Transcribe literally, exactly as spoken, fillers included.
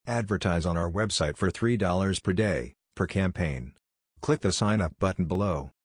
Advertise on our website for three dollars per day, per campaign. Click the sign up button below.